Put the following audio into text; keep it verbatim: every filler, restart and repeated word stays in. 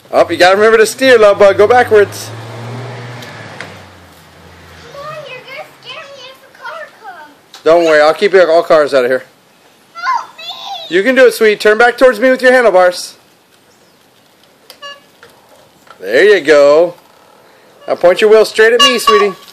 Oh, you gotta remember to steer, love bug. Go backwards. Come on, you're gonna scare me if a car comes. Don't worry, I'll keep all cars out of here. Help me! You can do it, sweetie. Turn back towards me with your handlebars. There you go. Now point your wheel straight at me, sweetie.